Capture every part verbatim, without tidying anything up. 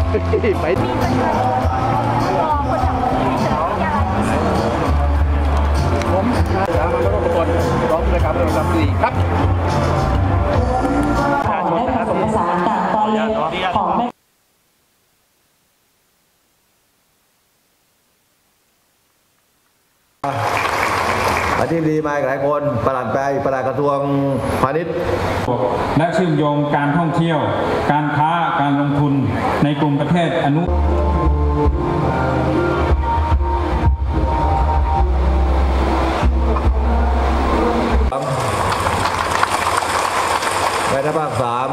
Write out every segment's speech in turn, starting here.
ไปผมสามัญรัฐประกันร้องเลยครับเราทำดีครับได้ผสมผสานต่างตอนเล็กของแม่อธิบดีมาหลายคนปลัดไปปลัดกระทรวงพาณิชย์และเชื่อมโยงการท่องเที่ยวการค้าการลงทุนในกลุ่มประเทศอนุแม่ทัพภาคสาม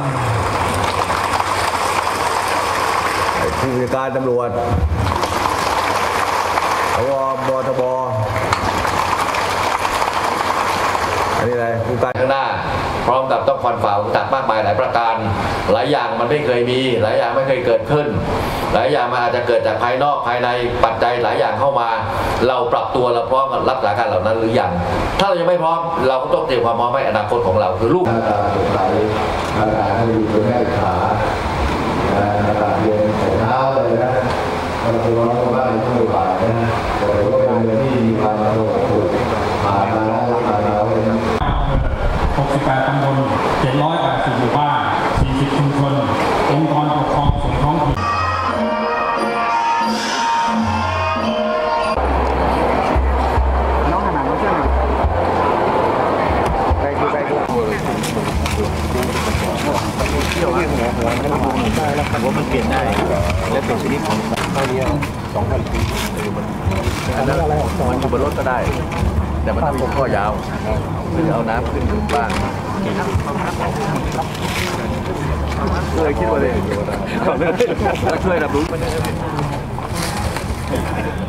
ผู้บัญชาการตำรวจอวบทบอันนี้อะไรผู้การข้างหน้าพร้อมกับต้องควันฝ่าอุปสรรคมากมายหลายประการหลายอย่างมันไม่เคยมีหลายอย่างไม่เคยเกิดขึ้นหลายอย่างมันอาจจะเกิดจากภายนอกภายในปัจจัยหลายอย่างเข้ามาเราปรับตัวเราพร้อมกับรับสถานการณ์เหล่านั้นหรือยังถ้าเรายังไม่พร้อมเราก็ต้องเตรียมความพร้อมให้อนาคตของเราคือลูกอากาศสดใสอากาศให้อยู่บนแม่ขาอากาศเย็นแต่เช้าเลยนะเราตัวร้อนบ้านช่วยบ่ายนะแต่ก็เป็นเรื่องที่มีความสงบสุขผ่านมาแล้วผ่านมาแล้วหกสิบแปดตำบลเจ็ดร้อยแปดสิบหมู่บ้านสี่สิบชุมชนองค์กรปกครองส่วนท้องถิ่นน้องขนาดน้องเชื่อหน่อยไปดูไปดูเที่ยวหัวหัวหัวมันได้แล้วหัวมันเปลี่ยนได้และเป็นชนิดของข้าวเดียวสองพันปีอันนั้นอะไรมันอยู่บนรถก็ได้แต่มันต้องข้อยาวหรือเอาน้ำขึ้นถึงบ้านเลยคิดว่าเลยช่วยรับรู้